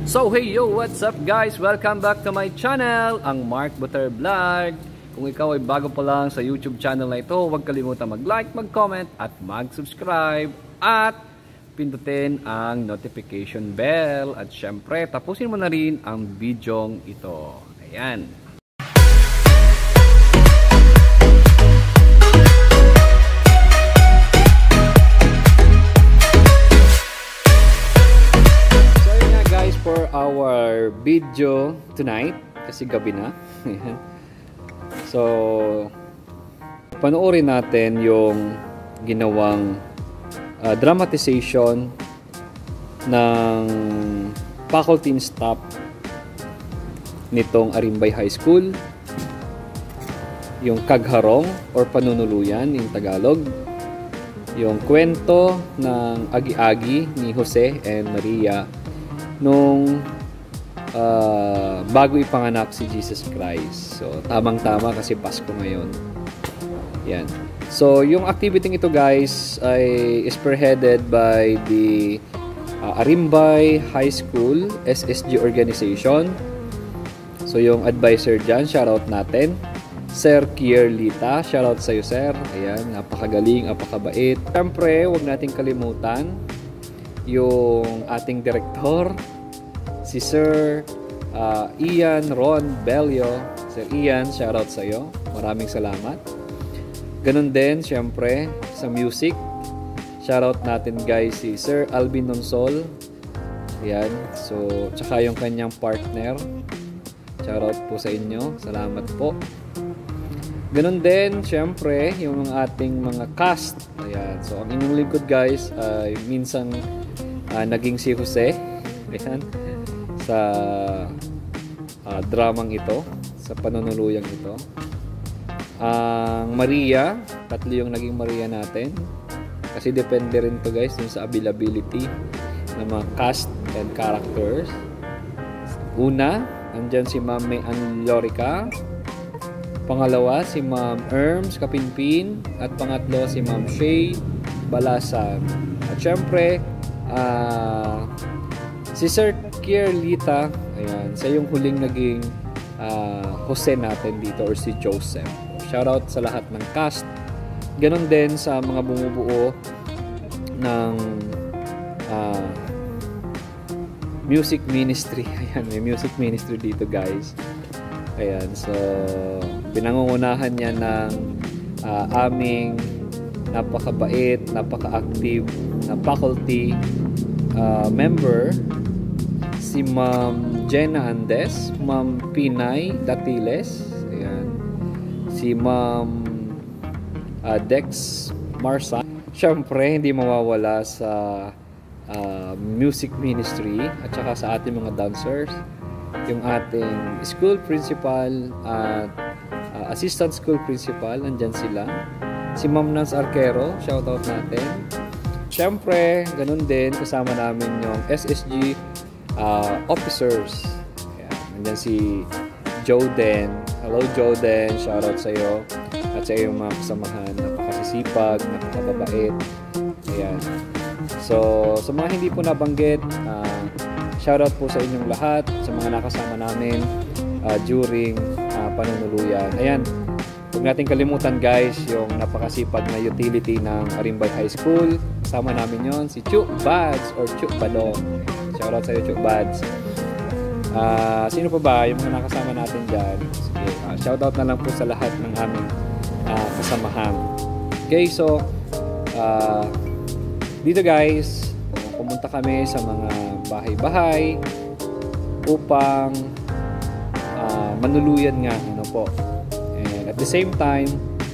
So hey yo, what's up guys? Welcome back to my channel, ang Mark Butter Vlog. Kung ikaw ay bago pa lang sa YouTube channel na ito, huwag kalimutan mag-like, mag-comment at mag-subscribe at pindutin ang notification bell at syempre tapusin mo na rin ang bidyong ito. Ayan. For our video tonight, kasi gabi na. So, panoorin natin yung ginawang dramatization ng faculty staff nitong Arimbay High School. Yung Kagharong or Panunuluyan in Tagalog. Yung kwento ng agi-agi ni Jose and Maria nung bago ipanganak si Jesus Christ. So, tamang-tama kasi Pasko ngayon. Yan. So, yung activity ito guys ay spearheaded by the Arimbay High School SSG organization. So, yung advisor dyan, shoutout natin. Sir Kier Lita, shoutout sa'yo sir. Ayan, napakagaling, napakabait. Siyempre, huwag nating kalimutan yung ating direktor, si Sir Ian Ron Belio. Sir Ian, shoutout sa iyo. Maraming salamat. Ganun din, syempre, sa music. Shoutout natin guys si Sir Alvin Nonsol. Ayan. So, tsaka yung kanyang partner. Shoutout po sa inyo. Salamat po. Ganun din, syempre, yung ating mga cast. Ayan. So, ang inyong lingkod guys ay minsan naging si Jose. Ayan. Sa dramang ito, sa panunuluyang ito. Ang Maria, tatlo yung naging Maria natin. Kasi depende rin to guys dun sa availability ng mga cast and characters. Una, andyan si Ma'am May Anlorica. Pangalawa, si Ma'am Erms Kapinpin. At pangatlo, si Ma'am Shay Balasan. At syempre, si Sir Kier Lita, ayan, sa yung huling naging Jose natin dito or si Joseph. Shoutout sa lahat ng cast. Ganon din sa mga bumubuo ng music ministry. Ayan, may music ministry dito guys. Ayan, so pinangungunahan niya ng aming napakabait, napaka-active na faculty member, si Ma'am Jenna Andes, Ma'am Pinay Datiles, ayan, si Ma'am Dex Marsa. Siyempre, hindi mawawala sa music ministry at saka sa ating mga dancers, yung ating school principal at assistant school principal, nandyan sila. Si Ma'am Nance Arquero, shoutout natin. Siyempre, ganun din, kasama namin yung SSG officers. Ayan, nandyan si Joden. Hello Joden, shoutout sa iyo. At sa iyong mga kasamahan, napakasisipag, napakababait. Ayan. So, sa mga hindi po nabanggit, shoutout po sa inyong lahat, sa mga nakasama namin during panunuluyan. Ayan. Huwag natin kalimutan guys yung napakasipag na utility ng Arimbay High School. Kasama namin yon si Chuk Bads or Chuk Badong. Shoutout sa iyo Chuk Bads. Sino pa ba yung mga nakasama natin dyan? Sige, shoutout na lang po sa lahat ng aming kasamahan. Okay, so dito guys, pumunta kami sa mga bahay-bahay upang manuluyan nga ano po. At the same time,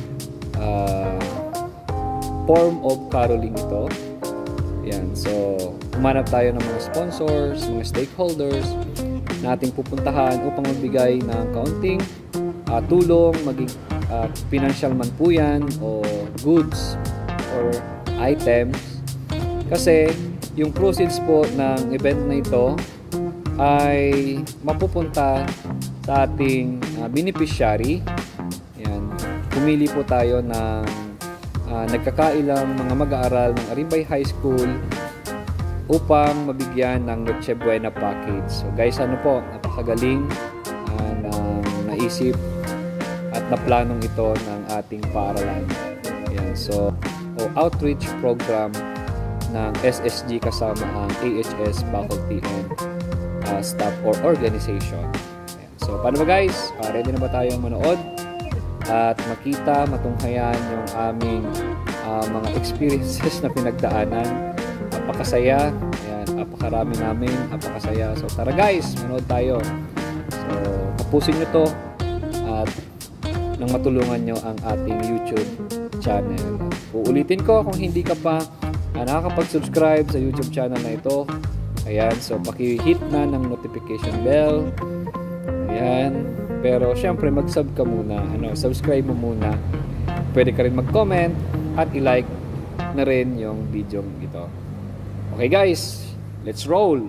form of caroling ito. Yan. So, humanap tayo ng mga sponsors, mga stakeholders na ating pupuntahan upang magbigay ng kaunting tulong, maging financial man po yan, o goods or items. Kasi, yung proceeds po ng event na ito ay mapupunta sa ating beneficiary. Pumili po tayo ng nagkakailang mga mag-aaral ng Arimbay High School upang mabigyan ng Noche Buena package. So guys, ano po, napakagaling na naisip at naplanong ito ng ating paaralan. Ayan, so outreach program ng SSG kasama ang AHS faculty and staff or organization. Ayan. So paano ba guys? Ready na ba tayong manood at makita, matunghayan yung aming mga experiences na pinagdaanan? Napakasaya. Ayan, napakarami namin, napakasaya. So tara guys, manood tayo. So tapusin nyo to at nang matulungan nyo ang ating YouTube channel. Uulitin ko, kung hindi ka pa nakakapag-subscribe sa YouTube channel na ito, ayan, so paki-hit na ng notification bell. Ayan, pero syempre mag-sub ka muna, subscribe mo muna. Pwede ka rin mag-comment at i-like na rin yung video ito. Okay guys, let's roll!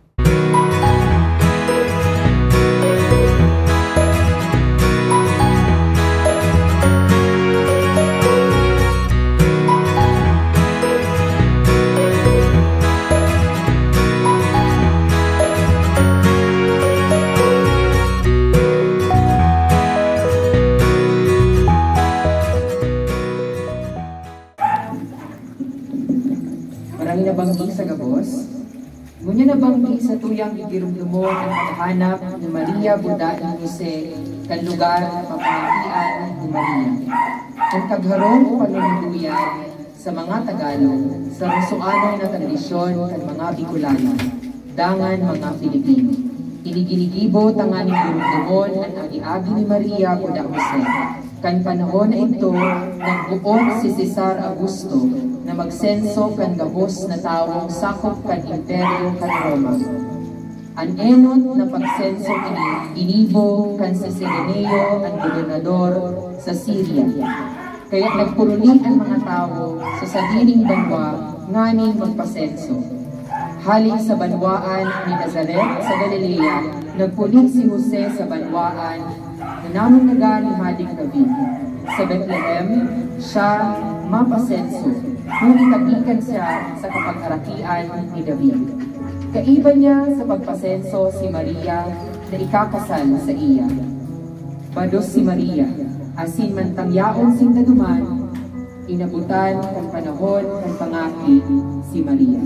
Marami nabanggi sa gabos, ngunya nabanggi sa tuyang igirumdumon ang paghanap ni Maria Buda ni Jose kan lugar na papangakian ni Maria. Ang kagharong panunduyan sa mga Tagalog sa rusuanay na tradisyon kan mga Bicolano, dangan mga Filipino. Iniginigibot ang aning girumdumon ang agi-agi ni Maria Buda Jose. Kan panahon na ito, nagbuon si Cesar Augusto na magsenso kan gabos na tawong sakop kan imperyo kan Roma. Ang enot na pagsenso kini ginibo kan si Cireneo ang gobernador sa Syria. Kaya nagpuruli ang mga tao sa sadiling banwa nganing magpasenso. Halik sa banwaan ni Nazaret sa Galilea, nagpulit si Jose sa banwaan na namunaga ni Haring David. Sa Bethlehem, siya mapasenso, ngunit tabikan siya sa kapag-arakian ni David. Kaiba niya sa pagpasenso si Maria na ikakasal sa iya. Bados si Maria, asin mantangyaon sin daduman, inabutan kan panahon kan pangaki si Maria.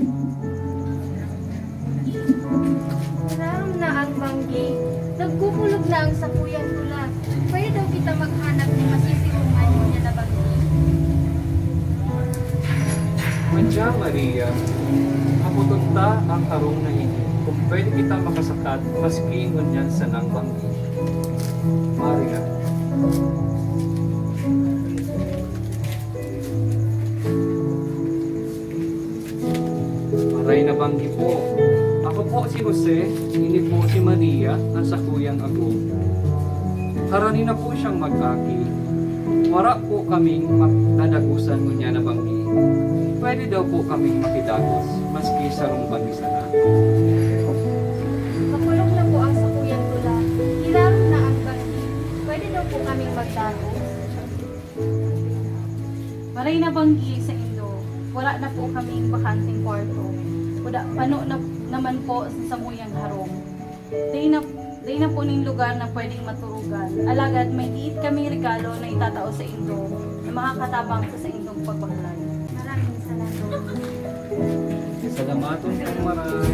Naram na ang banggi, nagkukulog na ang sakuyan tula. Pwede daw kita maghanap ng masisirungan mo niya na banggi. Mandiya Maria, kamutunta ang harong na ini. Kung pwede kita makasakat, maski ngunyan sa nang banggi. Maria. Maray na banggi po. Ako po si Jose, ini po si Maria, nasa kuyang ako. Harani na po siyang mag-aki. Wara po kaming magdadagusan ngunyan na banggi. Pwede daw po kaming makidagos, maski sa rumbang isa na. Kakulong na po ang sakuyan tula. Hilarom na ang banggi. Pwede daw po kaming magdagos. Maray na banggi sa Indo. Wala na po kaming bakanting kwarto. Pano na naman po sa samuyang harong. Day na po ning lugar na pwedeng maturugan. Alagad may diit kaming regalo na itatao sa Indo na makakatabang sa Indong pagbaglay. Maraming salamat. Salamaton po maray.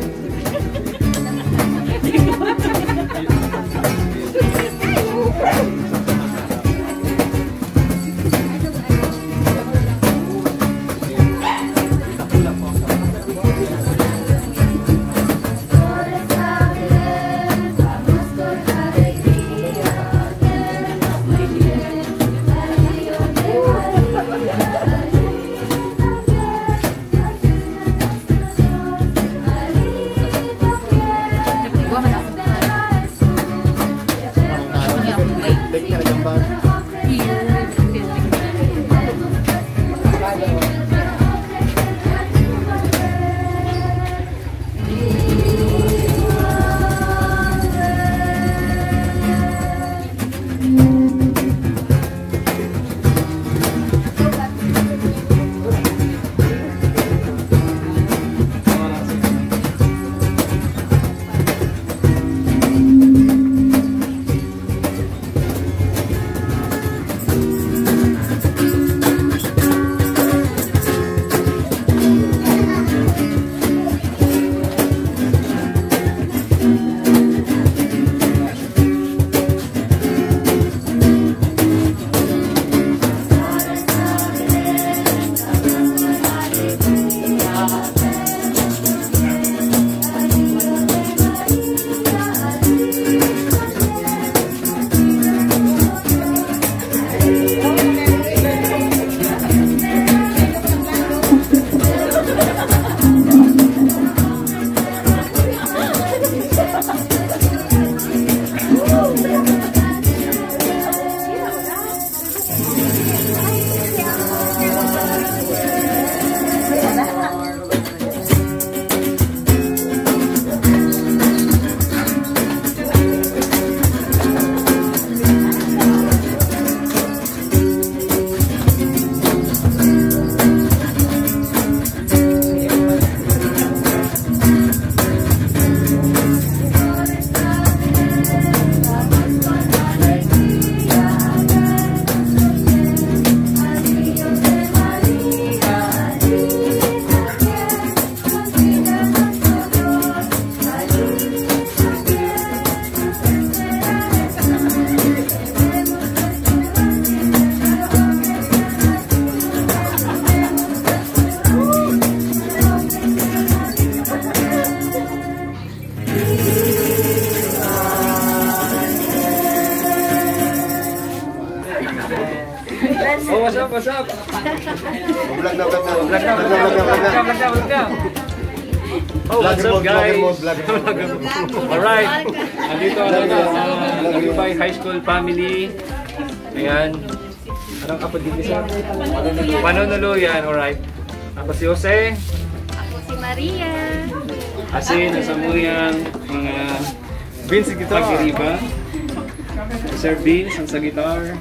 Oh, what's up, what's up? Vlog na. Oh, what's up guys? Alright, andito Nagubay High School family. Ayan. Anong kapatid niya? Panunuluyan, alright. Ako si Jose. Ako si Maria. Asin, nasamuyang mga Vince guitar. Pag-iriba. Sir Vince, ang sa guitar.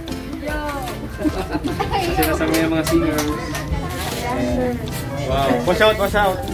Kasi nasamuyang mga singers. Ayan. Wow. Watch out, watch out.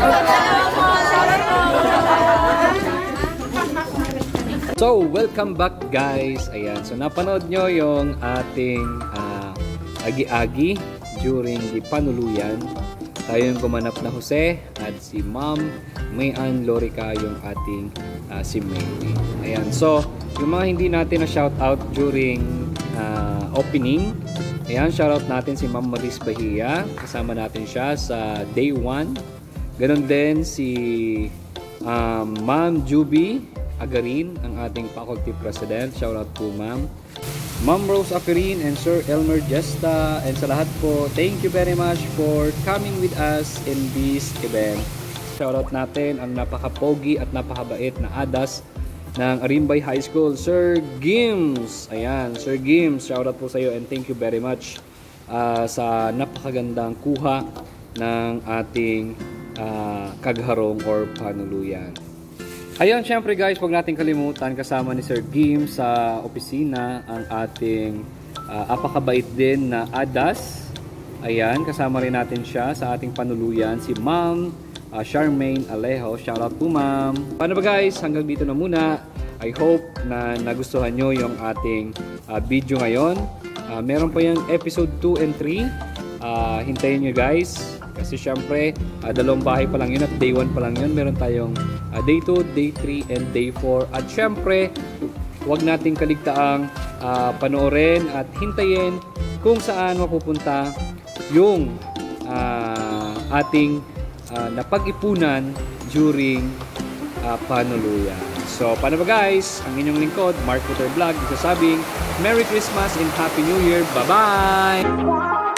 So, welcome back guys. Ayan. So, napanood nyo yung ating agi-agi during the panuluyan. Tayo yung gumanap na Jose at si Ma'am Mayan Lorica yung ating si Mayme. Ayan. So, yung mga hindi natin na shoutout during opening, ayan, shoutout natin si Ma'am Maris Bahia. Kasama natin siya sa day 1. Ganon din si Ma'am Juby Agarin, ang ating faculty president. Shoutout po Ma'am. Ma'am Rose Aferin and Sir Elmer Gesta. And sa lahat po, thank you very much for coming with us in this event. Shoutout natin ang napaka-pogi at napakabait na ADAS ng Arimbay High School, Sir Gims. Ayan, Sir Gims, shoutout po sa iyo and thank you very much sa napakagandang kuha ng ating kagharong or panuluyan. Ayun, syempre guys, huwag natin kalimutan kasama ni Sir Gims sa opisina ang ating apakabait din na ADAS. Ayan, kasama rin natin siya sa ating panuluyan, si Ma'am Charmaine Alejo. Shoutout po Ma'am. Paano ba guys? Hanggang dito na muna. I hope na nagustuhan nyo yung ating video ngayon. Meron pa yung episode 2 and 3. Hintayin nyo guys. Kasi syempre, dalawang bahay pa lang yun at day 1 pa lang yun. Meron tayong day 2, day 3, and day 4. At syempre, huwag nating kaligtaang panoorin at hintayin kung saan mapupunta yung ating napag-ipunan during panuluyan. So, paano ba guys? Ang inyong lingkod, Mark Puter Vlog, nagsasabing Merry Christmas and Happy New Year. Bye-bye!